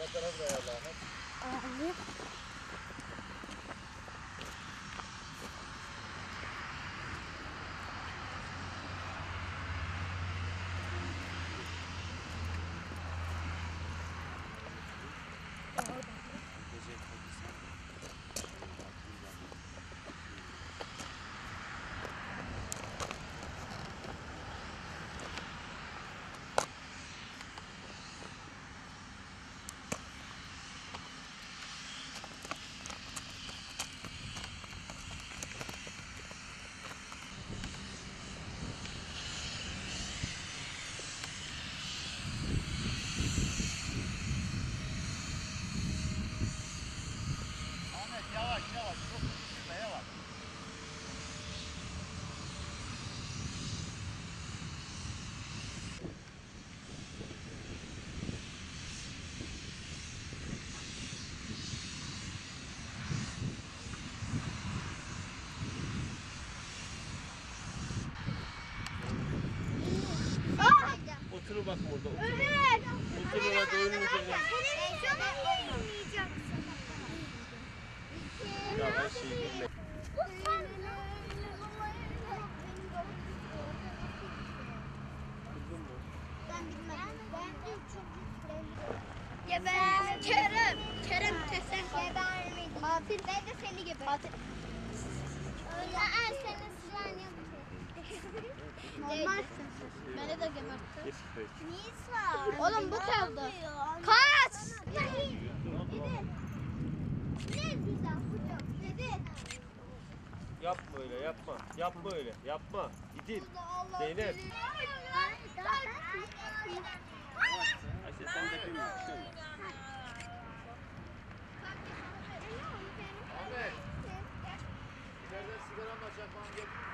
tarafı da ayarla. Abi. Yavaş yavaş, çok düşürme, yavaş. Oturun bakın orada. Oturun. Evet. Oturun hadi oynayacağız. Ya her şeyi bilmek. Ben bilmem. Ben de çok Geber. Kerem sen gebermedin. Katil. Ben de seni geber. Katil. Öyle senin silahın yok ki. Normalsin. Beni de gebertti. Nisa. Oğlum bu kaldı. Kaç. Yapma öyle, yapma. Yapma öyle, yapma. İdil. Zeynep. Ayşe sen de bilmiyorsun. Ahmet. İleriden sigaramla çakmağım getirir misin?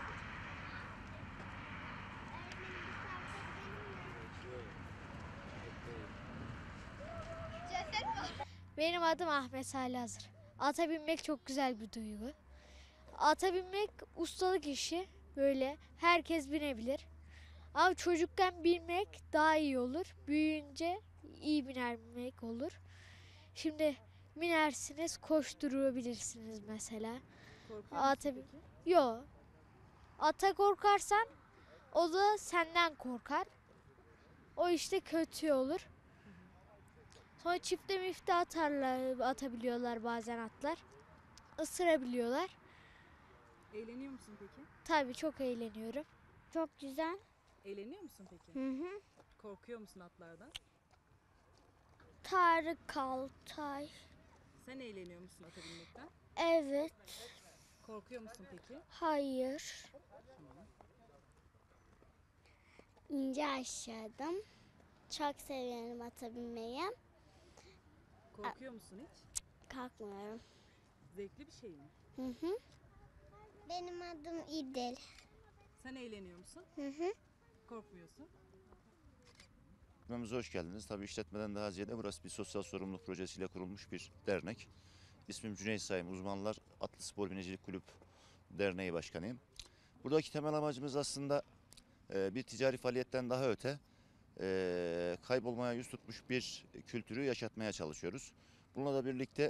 Benim adım Ahmet Salih Hazır. Ata binmek çok güzel bir duygu. Ata binmek ustalık işi. Böyle herkes binebilir. Ama çocukken binmek daha iyi olur. Büyüyünce iyi binmek olur. Şimdi binersiniz, koşturabilirsiniz mesela. Ata bin... Yo. Ata korkarsan o da senden korkar. O işte kötü olur. Sonra çifte mifte atabiliyorlar bazen atlar. Isırabiliyorlar. Eğleniyor musun peki? Tabii çok eğleniyorum. Çok güzel. Eğleniyor musun peki? Hı hı. Korkuyor musun atlardan? Tarık Altay. Sen eğleniyor musun ata binmekten? Evet. Korkuyor musun peki? Hayır. Tamam. İnce aşağıdım. Çok seviyorum ata binmeyi. Korkuyor musun hiç? Kalkmıyorum. Zevkli bir şey mi? Hı hı. Benim adım İdil. Sen eğleniyor musun? Hı hı. Korkmuyorsun. İşletmemize hoş geldiniz. Tabii işletmeden daha ziyade burası bir sosyal sorumluluk projesiyle kurulmuş bir dernek. İsmim Cüneyt Sayım, uzmanlar Atlı Spor Binicilik Kulüp Derneği Başkanıyım. Buradaki temel amacımız aslında bir ticari faaliyetten daha öte kaybolmaya yüz tutmuş bir kültürü yaşatmaya çalışıyoruz. Bununla da birlikte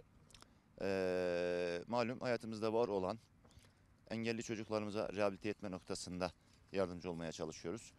malum hayatımızda var olan engelli çocuklarımıza rehabilite etme noktasında yardımcı olmaya çalışıyoruz.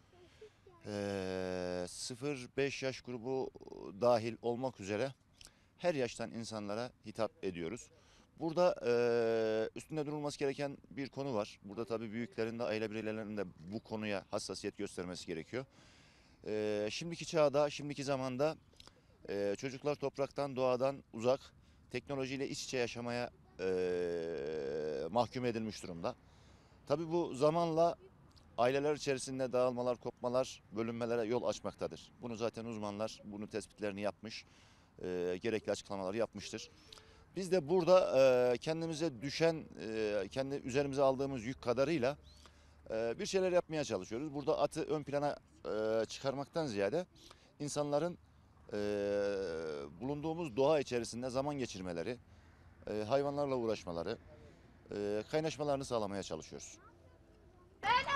0-5 yaş grubu dahil olmak üzere her yaştan insanlara hitap ediyoruz. Burada üstünde durulması gereken bir konu var. Burada tabii büyüklerin de aile bireylerinin de bu konuya hassasiyet göstermesi gerekiyor. Şimdiki çağda, şimdiki zamanda çocuklar topraktan, doğadan uzak, teknolojiyle iç içe yaşamaya mahkum edilmiş durumda. Tabii bu zamanla aileler içerisinde dağılmalar, kopmalar, bölünmelere yol açmaktadır. Bunu zaten uzmanlar bunu tespitlerini yapmış, gerekli açıklamaları yapmıştır. Biz de burada kendimize düşen, kendi üzerimize aldığımız yük kadarıyla bir şeyler yapmaya çalışıyoruz. Burada atı ön plana çıkarmaktan ziyade insanların bulunduğumuz doğa içerisinde zaman geçirmeleri, hayvanlarla uğraşmaları, kaynaşmalarını sağlamaya çalışıyoruz.